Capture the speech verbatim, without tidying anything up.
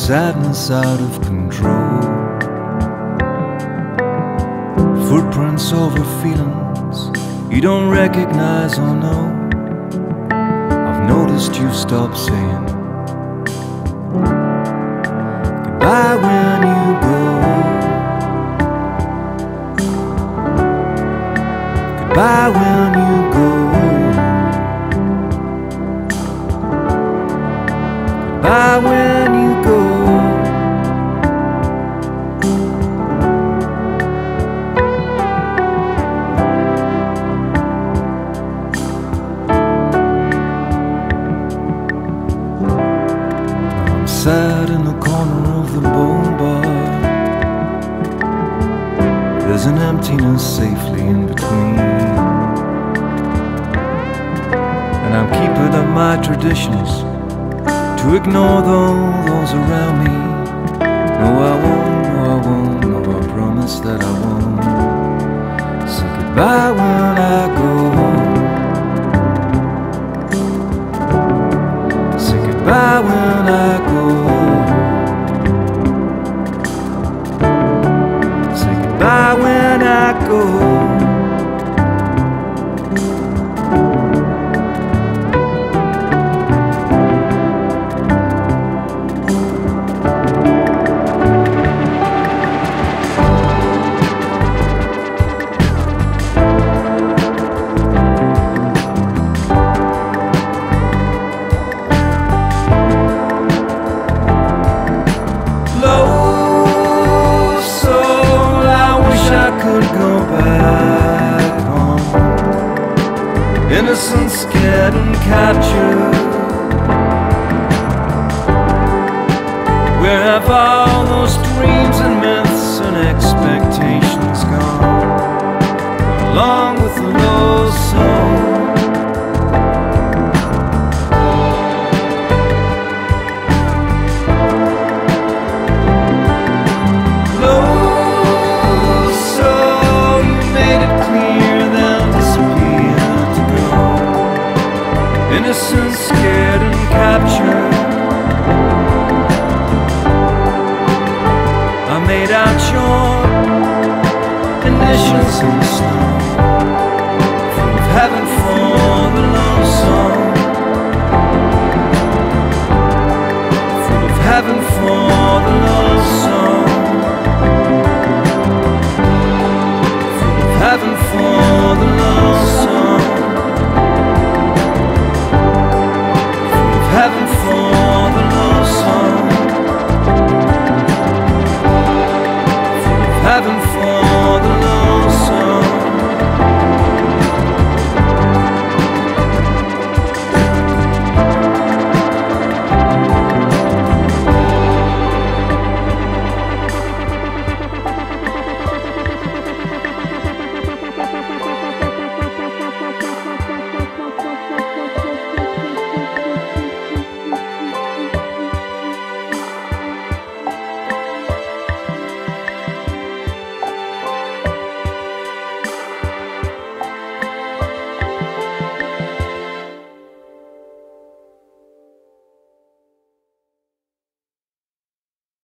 sadness out of control. Footprints over feelings you don't recognize or know. I've noticed you've stopped saying goodbye when you go. Goodbye when you go. Goodbye when you go. I'm sat in the corner of the bone bar. There's an emptiness safely in between, and I'm keeping up my traditions to ignore those, those around me. No, I won't, no, I won't, no, I promise that I won't. Say goodbye when I go. Say goodbye when I go. Say goodbye when I go. Innocent, scared and captured. Where have all those dreams and myths and expectations gone, along with the low soul? Low soul, you made it clear, then disappeared. Innocent, scared and captured.